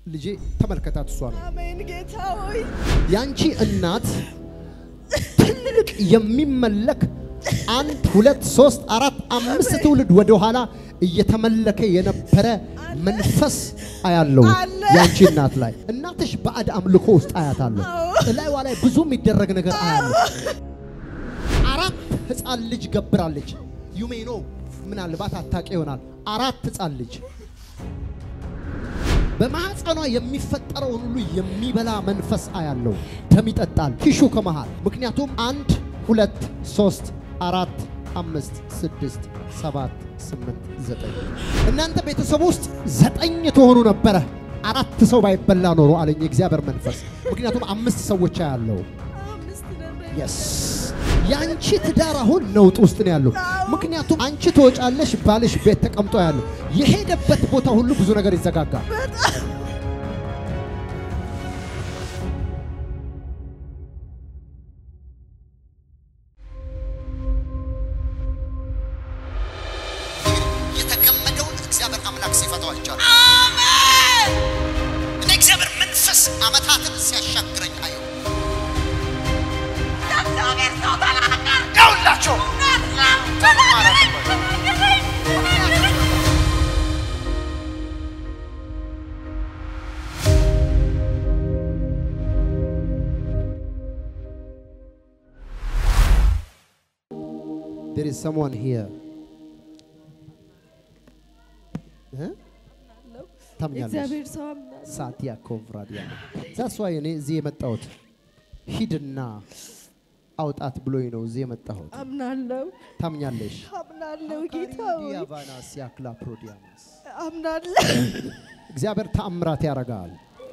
ልጄ ተመልከታት እሷ ነው አሜን ጌታዬ ያንቺ እናት ትልቅ የሚመለክ 1 2 3 4 5 ትውልድ ወደ ኋላ እየተመለከ የነበረ መንፈስ አያለው ያንቺ እናት ላይ እናትሽ ባዕድ አምልኮ ውስጥ አያታለሁ እላይዋ ላይ ብዙ የሚደረግ ነገር አያለሁ 4 ህፃን ልጅ ገብራለች ዩሜኖ ምናልባት አታውቂ ይሆናል 4 ህፃን ልጅ በማህፀኗ የሚፈጠረው ሁሉ የሚበላ መንፈስ አያለው ደም ይጠጣል ቲሹ ከመሃል ምክንያቱም 1 2 3 4 5 6 7 8 9 እናንተ ቤተሰብ ውስጥ 9 ተሆኑ ነበር 4 ሰው ባይበላ ኖሮ አለኝ እግዚአብሔር መንፈስ ምክንያቱም 5 ሰዎች አያለው yes ያንቺ ትዳር አሁን ነውጥ ውስጥ ነው ያለው ምክንያቱም አንቺ ተወጫለሽ ባልሽ ቤት ተቀምጦ ያለው የሄደበት ቦታ ሁሉ ብዙ ነገር ይዘጋጋል የተገመደውን እግዚአብሔር አምላክ ሲፈታው አይቻል አሜን እኔ እግዚአብሔር መንፈስ አመታትን ሲያሻግረኝ አየሁ ያውላችሁ There is someone here. እግዚአብሔር ሰው ሳቲያ ኮቭራዲያ That's why እኔ እዚህ የመጣሁት ሂድና አውጣት ብሎኝ ነው እዚህ የመጣሁት አምናለሁ ታምኛለሽ አምናለሁ ጌታዬ ዲያቫናስ ያክላ ፕሮዲያማስ አምናለሁ እግዚአብሔር ተአምራት ያረጋል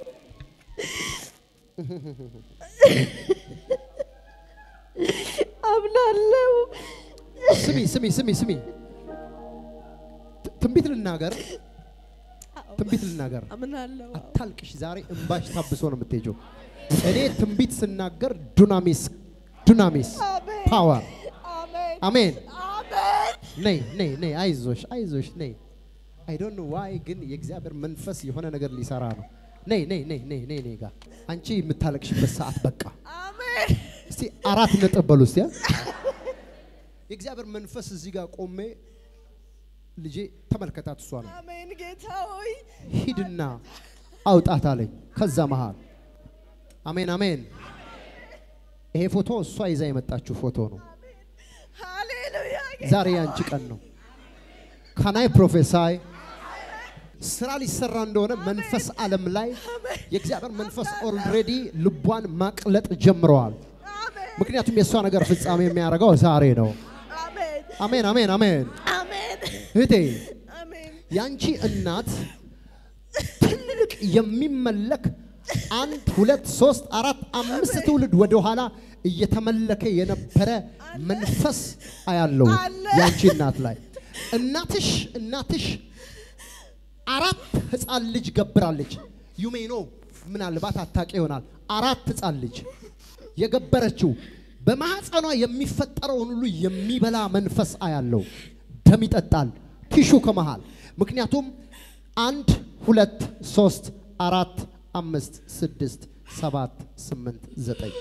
አምናለሁ ስሚ ትንቢት ልናገር አምናለሁ አታልቅሽ ዛሬ እንባሽ ታብሶ ነው የምትሄጂው እኔ ትንቢት ስናገር ዱናሚስ ፓወር አሜን ነይ አይዞሽ ነይ I don't know why ግን የእግዚአብሔር መንፈስ የሆነ ነገር ሊሰራ ነው ነይ ጋር አንቺ የምታለቅሽበት ሰዓት በቃ አሜን እስቲ 4 ነጥብ በሉ እስቲ የእግዚአብሔር መንፈስ እዚህ ጋር ቆሜ ልጄ ተመልከታት እሷ ነው አሜን ጌታዬ ሂድና አውጣት አለኝ ከዛ መሃል አሜን ይሄ ፎቶ እሷ ይዛ የመጣችው ፎቶ ነው ሃሌሉያ ዛሬ ያንቺ ቀን ነው ካናይ ፕሮፌሳይ ስራ ሊሰራ እንደሆነ መንፈስ ዓለም ላይ የእግዚአብሔር መንፈስ ኦልሬዲ ልቧን ማቅለጥ ጀምሯል ምክንያቱም የሷ ነገር ፍጻሜ የሚያደርገው ዛሬ ነው አሜን እህቴ ያንቺ እናት ትልቅ የሚመለክ 1 2 3 4 5 ትውልድ ወደ ኋላ እየተመለከ የነበረ መንፈስ አያለው ያንቺ እናት ላይ እናትሽ 4 ህፃን ልጅ ገብራለች ዩሜኖ ምናልባት አታውቂ ይሆናል 4 ህፃን ልጅ የገበረችው በማህፀኗ የሚፈጠረው ሁሉ የሚበላ መንፈስ አያለው ደም ይጠጣል ቲሹ ከመሃል ምክንያቱም 1 2 3 4 5 6 7 8 9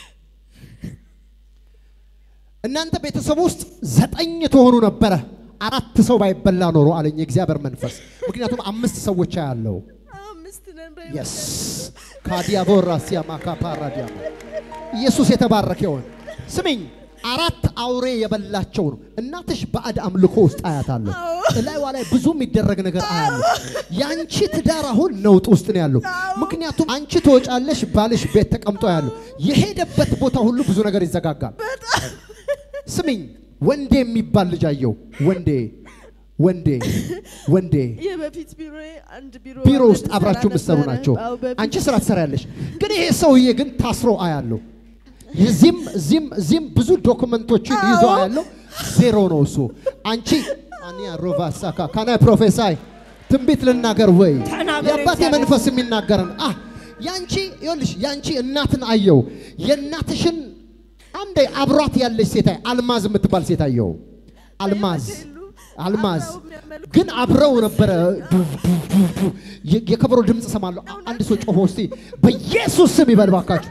እናንተ ቤተሰብ ውስጥ 9 ተሆኑ ነበር 4 ሰው ባይበላ ኖሮ አለኝ እግዚአብሔር መንፈስ ምክንያቱም 5 ሰዎች አያለው 5 ነበር yes ካዲያቦራሲያ ማካፓራዲያ ኢየሱስ የተባረከ ይሁን ስሚኝ 4 አውሬ የበላቸው ነው እናትሽ ባዕድ አምልኮ ውስጥ አያታለሁ እላይዋ ላይ ብዙ የሚደረግ ነገር አያለሁ ያንቺ ትዳር አሁን ነውጥ ውስጥ ነው ያለው ምክንያቱም አንቺ ተወጫለሽ ባልሽ ቤት ተቀምጦ ያለው የሄደበት ቦታ ሁሉ ብዙ ነገር ይዘጋጋል ስሚኝ ወንዴ የሚባል ልጅ አየው ወንዴ የበፊት ቢሮ ውስጥ አብራችሁ መስሩ ናቸው አንቺ ስራ ትሰራለሽ ግን ይሄ ሰውዬ ግን ታስሮ አያለሁ እዚህም ብዙ ዶክመንቶችን ይዞ አያለሁ ዜሮ ነው እሱ አንቺ አኒያ ሮቫሳካ ካናይ ፕሮፌሳይ ትንቢት ልናገር ወይ ያባቴ መንፈስ የሚናገረን ያንቺ እናትን አየው የእናትሽን አንዴ አብሯት ያለች ሴት አልማዝ የምትባል ሴት አየው አልማዝ አልማዝ ግን አብረው ነበር የከበሮ ድምጽ ሰማለሁ አንድ ሰው ጮሆ እስቲ በኢየሱስ ስም ይበልባካችሁ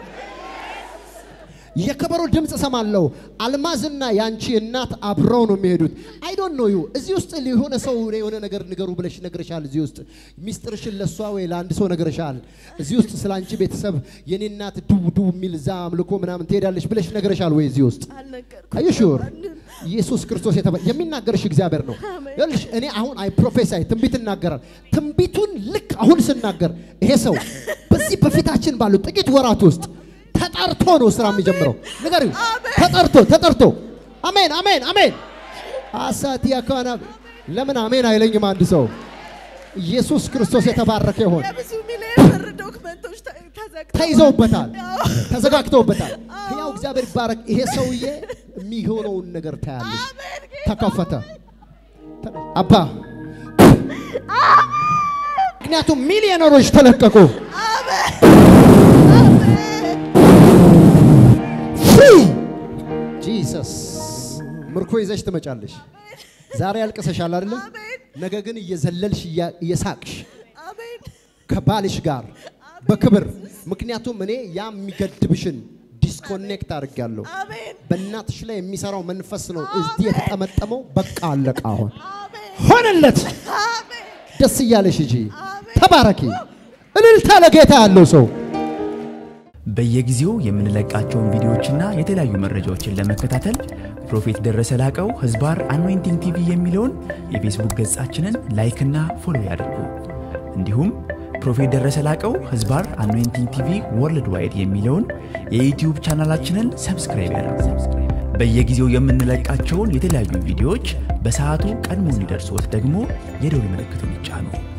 የከበሮ ድምጽ ሰማለሁ አልማዝና ያንቺ እናት አብረው ነው የሚሄዱት I don't know you እዚህ ውስጥ ሊሆነ ሰው የሆነ ነገር ንገሩ ብለሽ ነግረሻል እዚህ ውስጥ ሚስጥርሽን ለሷ ወይ ለአንድ ሰው ነግረሻል እዚህ ውስጥ ስላንቺ ቤተሰብ የኔ እናት ዱ ሚል ዛምልኮ ምናምን ትሄዳለሽ ብለሽ ነግረሻል ወይ እዚህ ውስጥ አልነገርኩም Are you sure ኢየሱስ ክርስቶስ የሚናገርሽ እግዚአብሔር ነው ይልሽ እኔ አሁን አይ ፕሮፌሳይ ትንቢት እናገራል ትንቢቱን ልክ አሁን ስናገር ይሄ ሰው በዚህ በፊታችን ባሉ ጥቂት ወራት ውስጥ ተጠርቶ ነው ስራ የሚጀምረው ንገሪው ተጠርቶ አሜን አሜን አሜን አሳቲያ ካና ለምን አሜን አይለኝም አንድ ሰው ኢየሱስ ክርስቶስ የተባረከ ይሁን ብዙ ሚሊዮን ብር ዶክመንቶች ተይዘውበታል ተዘጋግተውበታል ያው እግዚአብሔር ይባረክ ይሄ ሰውዬ የሚሆነውን ነገር ታያለሽ ተከፈተ አባ ምክንያቱም ሚሊዮነሮች ተለቀቁ Jesus ምርኮ ይዘሽ ትመጫለሽ ዛሬ ያልቀሰሻል አይደል ነገ ግን እየዘለልሽ እየሳቅሽ አሜን ከባልሽ ጋር በክብር ምክንያቱም እኔ ያ የሚገድብሽን ዲስኮኔክት አድርጋለሁ አሜን በእናትሽ ላይ የሚሰራው መንፈስ ነው እዚህ የተጠመጠመው በቃ አለቀ አሁን ሆነለት አሜን ደስ ይያለሽ እጂ ተባረኪ እልልታ ለጌታ ያለው ሰው በየጊዜው የምንለቃቸውን ቪዲዮዎችና የተለያዩ መረጃዎችን ለመከታተል ፕሮፌት ደረሰ ላቀው ህዝባር አኖይንቲንግ ቲቪ የሚለውን የፌስቡክ ገጻችንን ላይክ እና ፎሎ ያድርጉ እንዲሁም ፕሮፌት ደረሰ ላቀው ህዝባር አኖይንቲንግ ቲቪ ወርልድ ዋይድ የሚለውን የዩቲዩብ ቻናላችንን ሰብስክራይብ ያድርጉ በየጊዜው የምንለቃቸውን የተለያዩ ቪዲዮዎች በሰዓቱ ቀድሞ እንዲደርሶት ደግሞ የደወል ምልክቱን ይጫኑ